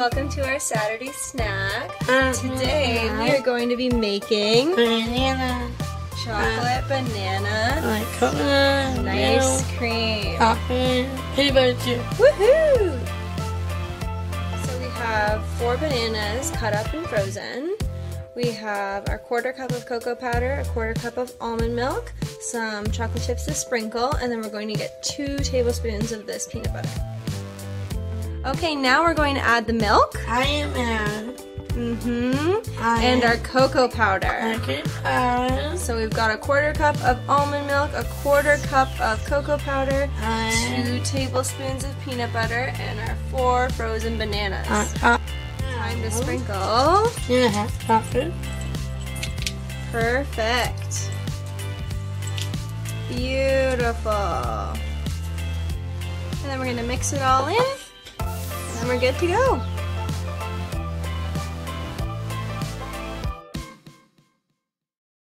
welcome to our Saturday snack. Today we are going to be making banana, chocolate banana, like coconut, nice cream. Chocolate, peanut butter too. Woohoo! So we have 4 bananas cut up and frozen. We have our 1/4 cup of cocoa powder, a 1/4 cup of almond milk, some chocolate chips to sprinkle, and then we're going to get 2 tablespoons of this peanut butter. Okay, now we're going to add the milk. I am in. And our cocoa powder. Okay, So we've got a 1/4 cup of almond milk, a 1/4 cup of cocoa powder, 2 tablespoons of peanut butter, and our 4 frozen bananas. Time to sprinkle. Chocolate. Perfect. Beautiful. And then we're going to mix it all in, and then we're good to go.